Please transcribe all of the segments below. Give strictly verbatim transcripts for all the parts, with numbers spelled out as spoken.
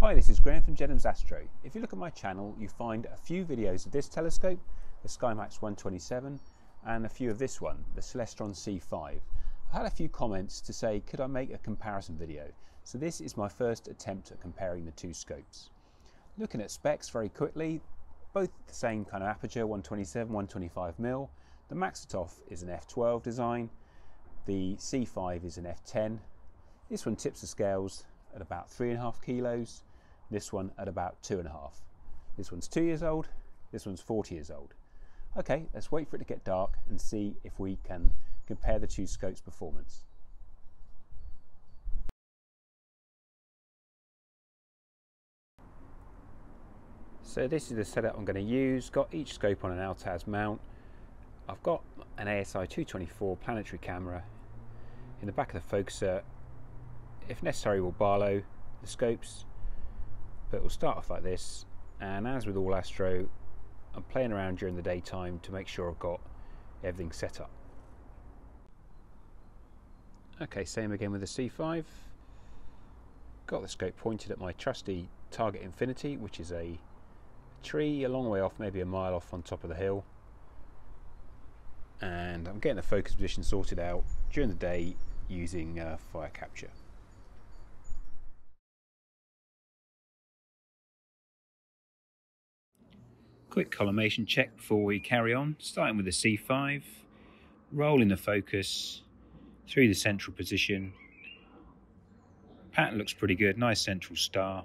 Hi, this is Graham from Jedham's Astro. If you look at my channel, you find a few videos of this telescope, the Skymax one twenty-seven, and a few of this one, the Celestron C five. I've had a few comments to say, could I make a comparison video? So this is my first attempt at comparing the two scopes. Looking at specs very quickly, both the same kind of aperture, one twenty-seven, one twenty-five millimeter. The Maksutov is an F twelve design. The C five is an F ten. This one tips the scales at about three and a half kilos. This one at about two and a half. This one's two years old. This one's forty years old. Okay, let's wait for it to get dark and see if we can compare the two scopes' performance. So this is the setup I'm going to use. Got each scope on an Altaz mount. I've got an A S I two twenty-four planetary camera. In the back of the focuser, if necessary, we'll barlow the scopes, but we'll start off like this. And as with all Astro, I'm playing around during the daytime to make sure I've got everything set up. Okay, same again with the C five. Got the scope pointed at my trusty target infinity, which is a tree a long way off, maybe a mile off on top of the hill. And I'm getting the focus position sorted out during the day using uh, fire capture. Quick collimation check before we carry on, starting with the C five, rolling the focus through the central position. Pattern looks pretty good, nice central star.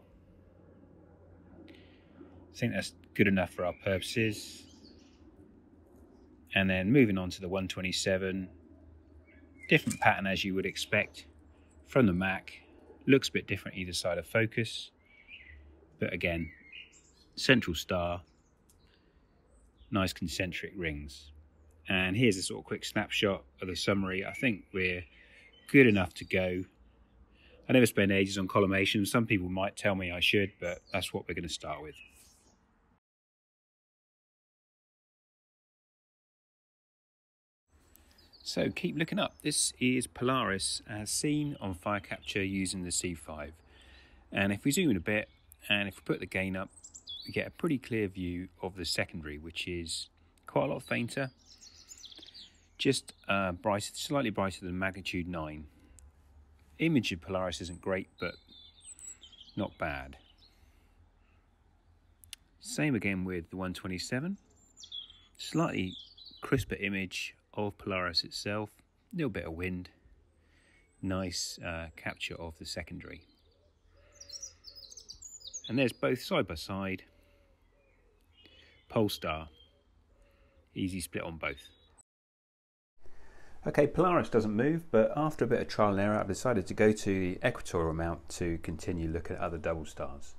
I think that's good enough for our purposes. And then moving on to the one twenty-seven, different pattern as you would expect from the Mac. Looks a bit different either side of focus, but again, central star. Nice concentric rings. And here's a sort of quick snapshot of the summary. I think we're good enough to go. I never spend ages on collimation. Some people might tell me I should, but that's what we're going to start with. So keep looking up. This is Polaris as seen on fire capture using the C five. And if we zoom in a bit, and if we put the gain up, we get a pretty clear view of the secondary, which is quite a lot fainter, just uh, brighter, slightly brighter than magnitude nine. Image of Polaris isn't great, but not bad. Same again with the one twenty-seven, slightly crisper image of Polaris itself, a little bit of wind, nice uh, capture of the secondary. And there's both side by side. Polestar, easy split on both. Okay, Polaris doesn't move, but after a bit of trial and error, I've decided to go to the equatorial mount to continue looking at other double stars.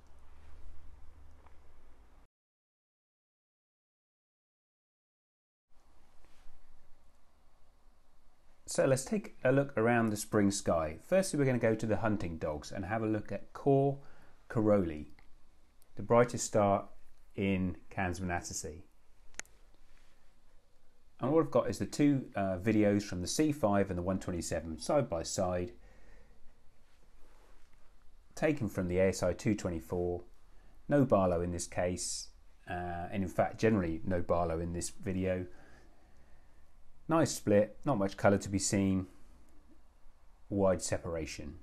So let's take a look around the spring sky. Firstly, we're going to go to the hunting dogs and have a look at Cor Caroli, the brightest star in Cancri. And all I've got is the two uh, videos from the C five and the one twenty-seven side by side, taken from the A S I two twenty-four. No barlow in this case, uh, and in fact generally no barlow in this video. Nice split, not much colour to be seen, wide separation.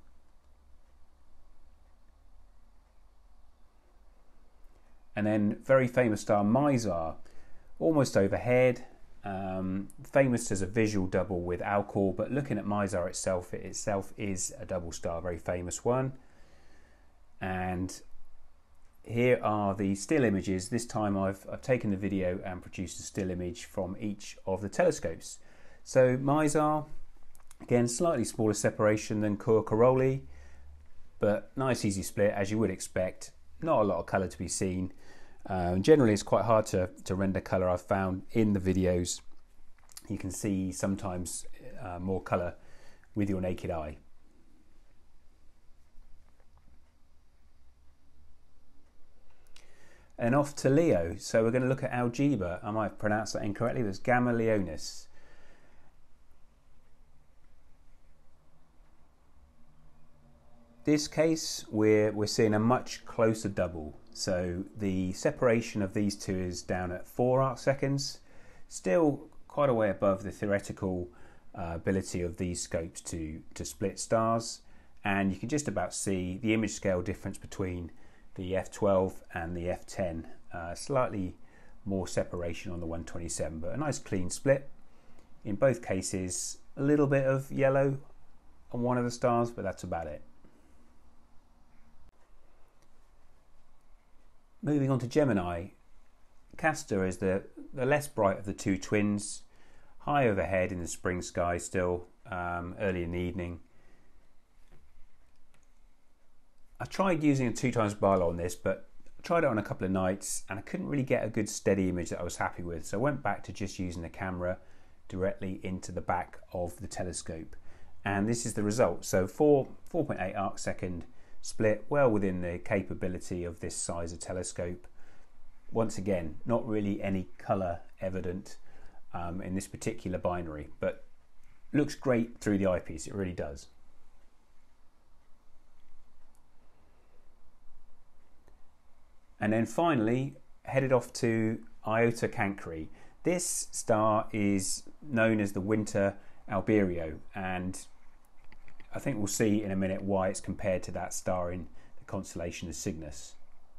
And then very famous star Mizar, almost overhead, um, famous as a visual double with Alcor, but looking at Mizar itself, it itself is a double star, very famous one. And here are the still images. This time I've, I've taken the video and produced a still image from each of the telescopes. So Mizar, again, slightly smaller separation than Cor Caroli, but nice easy split as you would expect. Not a lot of colour to be seen. Um, generally it's quite hard to, to render colour. I've found in the videos you can see sometimes uh, more colour with your naked eye. And off to Leo. So we're going to look at Algieba. I might have pronounced that incorrectly. There's Gamma Leonis. This case, we're, we're seeing a much closer double. So the separation of these two is down at four arc seconds, still quite a way above the theoretical uh, ability of these scopes to, to split stars. And you can just about see the image scale difference between the F twelve and the F ten. Uh, slightly more separation on the one twenty-seven, but a nice clean split. In both cases, a little bit of yellow on one of the stars, but that's about it. Moving on to Gemini, Castor is the, the less bright of the two twins, high overhead in the spring sky still, um, early in the evening. I tried using a two times Barlow on this, but I tried it on a couple of nights and I couldn't really get a good steady image that I was happy with. So I went back to just using the camera directly into the back of the telescope. And this is the result. So four point eight arc second split, well within the capability of this size of telescope. Once again, not really any colour evident um, in this particular binary, but looks great through the eyepiece, it really does. And then finally, headed off to Iota Cancri. This star is known as the Winter Albireo, and I think we'll see in a minute why it's compared to that star in the constellation of Cygnus.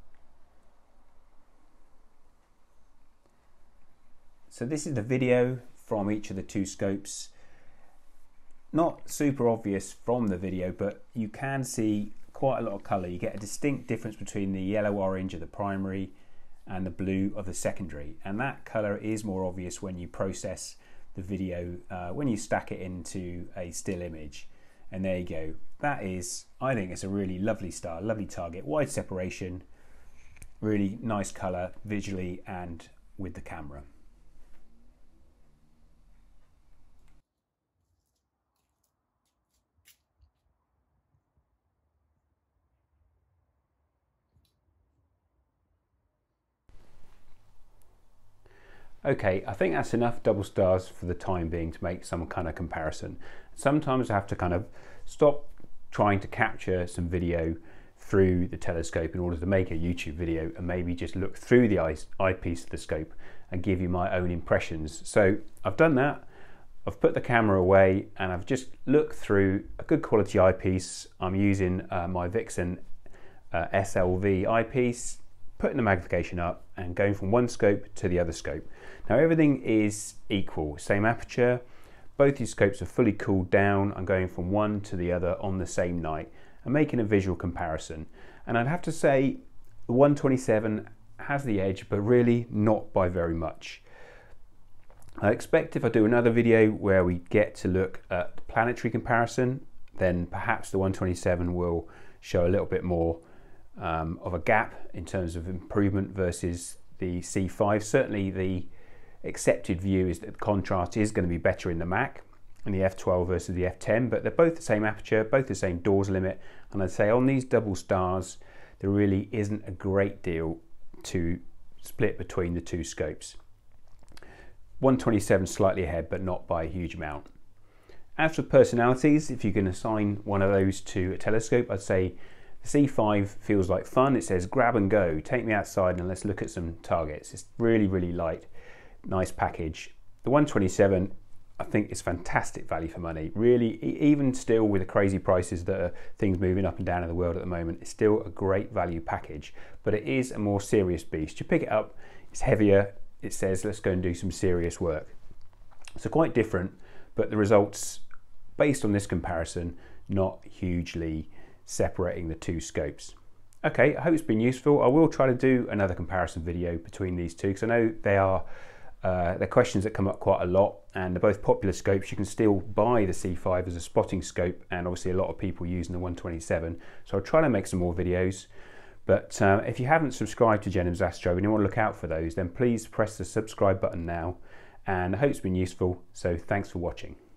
So this is the video from each of the two scopes. Not super obvious from the video, but you can see quite a lot of colour. You get a distinct difference between the yellow-orange of the primary and the blue of the secondary, and that colour is more obvious when you process the video, uh, when you stack it into a still image. And there you go. That is, I think it's a really lovely star, lovely target, wide separation, really nice colour visually and with the camera. Okay, I think that's enough double stars for the time being to make some kind of comparison. Sometimes I have to kind of stop trying to capture some video through the telescope in order to make a YouTube video and maybe just look through the eye, eyepiece of the scope and give you my own impressions. So I've done that. I've put the camera away and I've just looked through a good quality eyepiece. I'm using uh, my Vixen uh, S L V eyepiece, putting the magnification up and going from one scope to the other scope. Now everything is equal, same aperture, both these scopes are fully cooled down. I'm going from one to the other on the same night and making a visual comparison. And I'd have to say the one twenty-seven has the edge, but really not by very much. I expect if I do another video where we get to look at the planetary comparison, then perhaps the one twenty-seven will show a little bit more um, of a gap in terms of improvement versus the C five. Certainly the accepted view is that the contrast is going to be better in the Mac and the F twelve versus the F ten, but they're both the same aperture, both the same doors limit, and I'd say on these double stars there really isn't a great deal to split between the two scopes. one twenty-seven slightly ahead, but not by a huge amount. As for personalities, if you can assign one of those to a telescope, I'd say the C five feels like fun. It says grab and go, take me outside and let's look at some targets. It's really, really light, nice package. The one twenty-seven, I think, is fantastic value for money. Really, even still with the crazy prices that are things moving up and down in the world at the moment, it's still a great value package, but it is a more serious beast. You pick it up, it's heavier, it says let's go and do some serious work. So quite different, but the results based on this comparison, not hugely separating the two scopes. Okay, I hope it's been useful. I will try to do another comparison video between these two because I know they are uh, they're questions that come up quite a lot, and they're both popular scopes. You can still buy the C five as a spotting scope, and obviously a lot of people using the one twenty-seven. So I'll try to make some more videos. But uh, if you haven't subscribed to Jennings Astro and you want to look out for those, then please press the subscribe button now. And I hope it's been useful. So thanks for watching.